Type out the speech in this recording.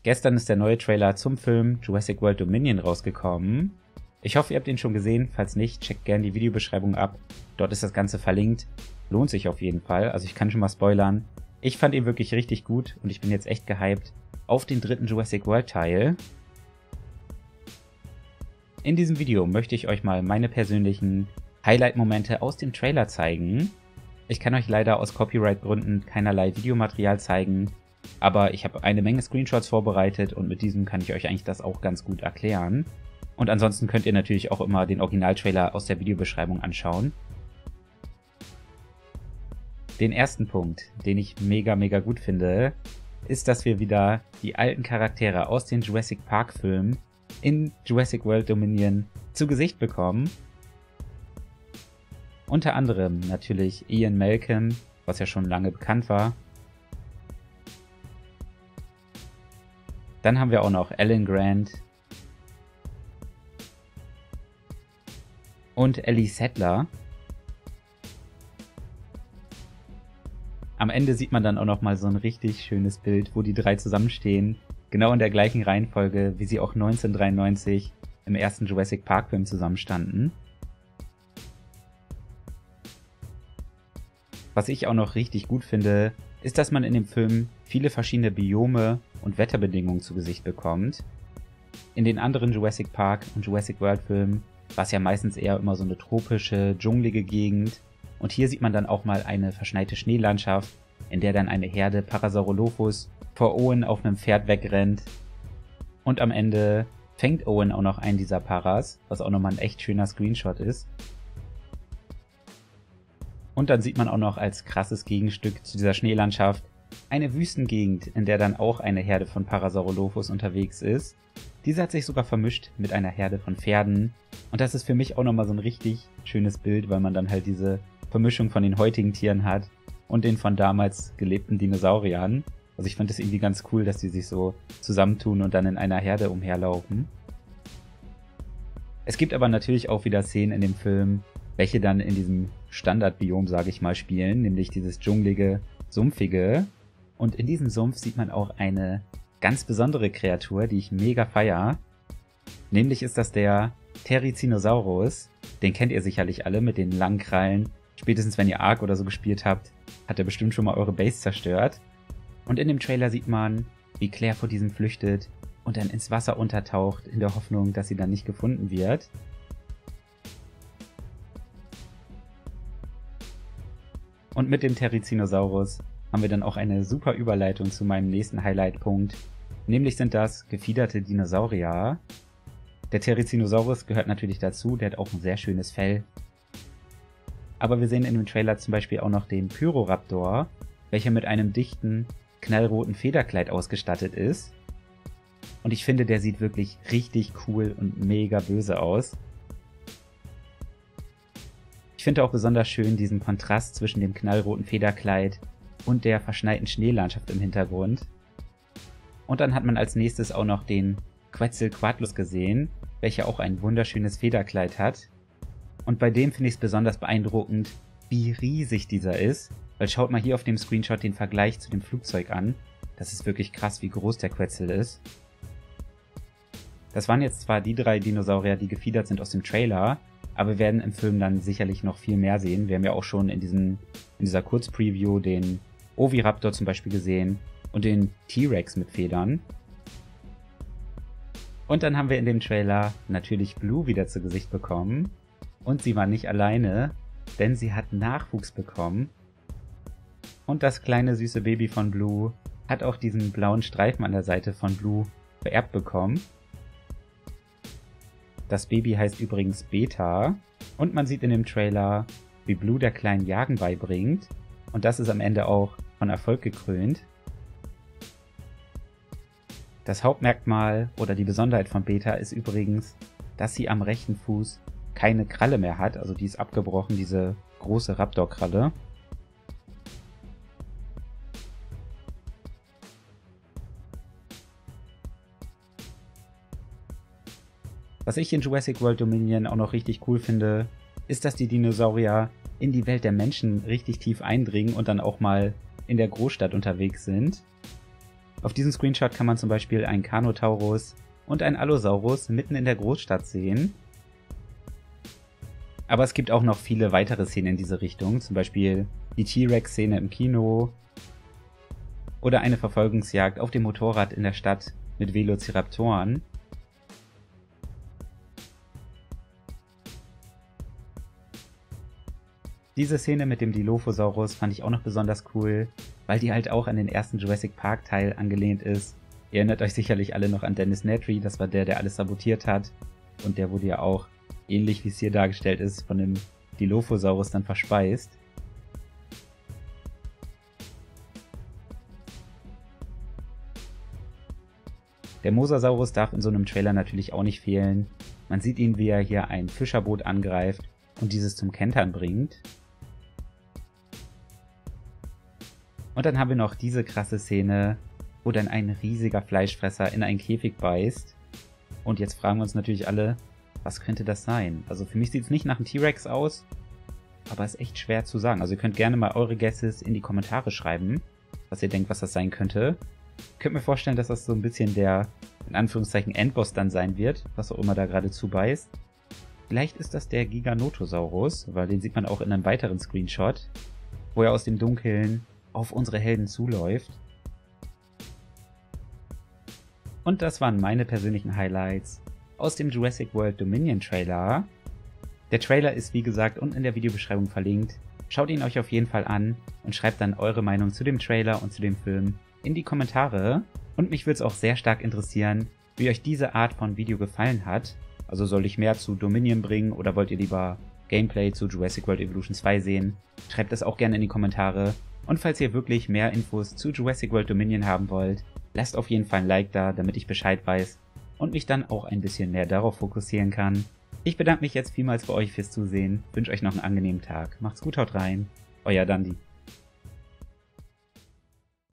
Gestern ist der neue Trailer zum Film Jurassic World Dominion rausgekommen. Ich hoffe, ihr habt ihn schon gesehen. Falls nicht, checkt gerne die Videobeschreibung ab. Dort ist das Ganze verlinkt. Lohnt sich auf jeden Fall. Also ich kann schon mal spoilern. Ich fand ihn wirklich richtig gut und ich bin jetzt echt gehypt auf den dritten Jurassic World Teil. In diesem Video möchte ich euch mal meine persönlichen Highlight-Momente aus dem Trailer zeigen. Ich kann euch leider aus Copyright-Gründen keinerlei Videomaterial zeigen, aber ich habe eine Menge Screenshots vorbereitet und mit diesem kann ich euch eigentlich das auch ganz gut erklären. Und ansonsten könnt ihr natürlich auch immer den Originaltrailer aus der Videobeschreibung anschauen. Den ersten Punkt, den ich mega gut finde, ist, dass wir wieder die alten Charaktere aus den Jurassic Park Filmen in Jurassic World Dominion zu Gesicht bekommen. Unter anderem natürlich Ian Malcolm, was ja schon lange bekannt war. Dann haben wir auch noch Alan Grant und Ellie Sattler. Am Ende sieht man dann auch noch mal so ein richtig schönes Bild, wo die drei zusammenstehen, genau in der gleichen Reihenfolge, wie sie auch 1993 im ersten Jurassic Park Film zusammenstanden. Was ich auch noch richtig gut finde, ist, dass man in dem Film viele verschiedene Biome und Wetterbedingungen zu Gesicht bekommt. In den anderen Jurassic Park und Jurassic World Filmen war es ja meistens eher immer so eine tropische, dschungelige Gegend. Und hier sieht man dann auch mal eine verschneite Schneelandschaft, in der dann eine Herde Parasaurolophus vor Owen auf einem Pferd wegrennt. Und am Ende fängt Owen auch noch einen dieser Paras, was auch nochmal ein echt schöner Screenshot ist. Und dann sieht man auch noch als krasses Gegenstück zu dieser Schneelandschaft eine Wüstengegend, in der dann auch eine Herde von Parasaurolophus unterwegs ist. Diese hat sich sogar vermischt mit einer Herde von Pferden. Und das ist für mich auch nochmal so ein richtig schönes Bild, weil man dann halt diese Vermischung von den heutigen Tieren hat und den von damals gelebten Dinosauriern. Also ich finde es irgendwie ganz cool, dass die sich so zusammentun und dann in einer Herde umherlaufen. Es gibt aber natürlich auch wieder Szenen in dem Film, welche dann in diesem Standardbiom, sage ich mal, spielen, nämlich dieses dschungelige, sumpfige. Und in diesem Sumpf sieht man auch eine ganz besondere Kreatur, die ich mega feier. Nämlich ist das der Therizinosaurus. Den kennt ihr sicherlich alle mit den langen Krallen. Spätestens wenn ihr Ark oder so gespielt habt, hat er bestimmt schon mal eure Base zerstört. Und in dem Trailer sieht man, wie Claire vor diesem flüchtet und dann ins Wasser untertaucht, in der Hoffnung, dass sie dann nicht gefunden wird. Und mit dem Therizinosaurus haben wir dann auch eine super Überleitung zu meinem nächsten Highlight-Punkt. Nämlich sind das gefiederte Dinosaurier. Der Therizinosaurus gehört natürlich dazu, der hat auch ein sehr schönes Fell. Aber wir sehen in dem Trailer zum Beispiel auch noch den Pyroraptor, welcher mit einem dichten, knallroten Federkleid ausgestattet ist. Und ich finde, der sieht wirklich richtig cool und mega böse aus. Ich finde auch besonders schön diesen Kontrast zwischen dem knallroten Federkleid und der verschneiten Schneelandschaft im Hintergrund. Und dann hat man als nächstes auch noch den Quetzalcoatlus gesehen, welcher auch ein wunderschönes Federkleid hat. Und bei dem finde ich es besonders beeindruckend, wie riesig dieser ist. Weil schaut mal hier auf dem Screenshot den Vergleich zu dem Flugzeug an. Das ist wirklich krass, wie groß der Quetzal ist. Das waren jetzt zwar die drei Dinosaurier, die gefiedert sind aus dem Trailer, aber wir werden im Film dann sicherlich noch viel mehr sehen. Wir haben ja auch schon in dieser Kurzpreview den Oviraptor zum Beispiel gesehen und den T-Rex mit Federn. Und dann haben wir in dem Trailer natürlich Blue wieder zu Gesicht bekommen. Und sie war nicht alleine, denn sie hat Nachwuchs bekommen. Und das kleine süße Baby von Blue hat auch diesen blauen Streifen an der Seite von Blue vererbt bekommen. Das Baby heißt übrigens Beta und man sieht in dem Trailer, wie Blue der kleinen Jagen beibringt. Und das ist am Ende auch von Erfolg gekrönt. Das Hauptmerkmal oder die Besonderheit von Beta ist übrigens, dass sie am rechten Fuß keine Kralle mehr hat, also die ist abgebrochen, diese große Raptor-Kralle. Was ich in Jurassic World Dominion auch noch richtig cool finde, ist, dass die Dinosaurier in die Welt der Menschen richtig tief eindringen und dann auch mal in der Großstadt unterwegs sind. Auf diesem Screenshot kann man zum Beispiel einen Carnotaurus und einen Allosaurus mitten in der Großstadt sehen. Aber es gibt auch noch viele weitere Szenen in diese Richtung, zum Beispiel die T-Rex-Szene im Kino oder eine Verfolgungsjagd auf dem Motorrad in der Stadt mit Velociraptoren. Diese Szene mit dem Dilophosaurus fand ich auch noch besonders cool, weil die halt auch an den ersten Jurassic Park Teil angelehnt ist. Ihr erinnert euch sicherlich alle noch an Dennis Nedry, das war der alles sabotiert hat. Und der wurde ja auch, ähnlich wie es hier dargestellt ist, von dem Dilophosaurus dann verspeist. Der Mosasaurus darf in so einem Trailer natürlich auch nicht fehlen. Man sieht ihn, wie er hier ein Fischerboot angreift und dieses zum Kentern bringt. Und dann haben wir noch diese krasse Szene, wo dann ein riesiger Fleischfresser in einen Käfig beißt. Und jetzt fragen wir uns natürlich alle, was könnte das sein? Also für mich sieht es nicht nach einem T-Rex aus, aber ist echt schwer zu sagen. Also ihr könnt gerne mal eure Guesses in die Kommentare schreiben, was ihr denkt, was das sein könnte. Ich könnte mir vorstellen, dass das so ein bisschen der, in Anführungszeichen, Endboss dann sein wird, was auch immer da gerade zubeißt. Vielleicht ist das der Giganotosaurus, weil den sieht man auch in einem weiteren Screenshot, wo er aus dem Dunkeln auf unsere Helden zuläuft. Und das waren meine persönlichen Highlights aus dem Jurassic World Dominion Trailer. Der Trailer ist wie gesagt unten in der Videobeschreibung verlinkt. Schaut ihn euch auf jeden Fall an und schreibt dann eure Meinung zu dem Trailer und zu dem Film in die Kommentare. Und mich würde es auch sehr stark interessieren, wie euch diese Art von Video gefallen hat. Also soll ich mehr zu Dominion bringen oder wollt ihr lieber Gameplay zu Jurassic World Evolution 2 sehen? Schreibt das auch gerne in die Kommentare. Und falls ihr wirklich mehr Infos zu Jurassic World Dominion haben wollt, lasst auf jeden Fall ein Like da, damit ich Bescheid weiß und mich dann auch ein bisschen mehr darauf fokussieren kann. Ich bedanke mich jetzt vielmals bei euch fürs Zusehen, wünsche euch noch einen angenehmen Tag. Macht's gut, haut rein, euer Dandi.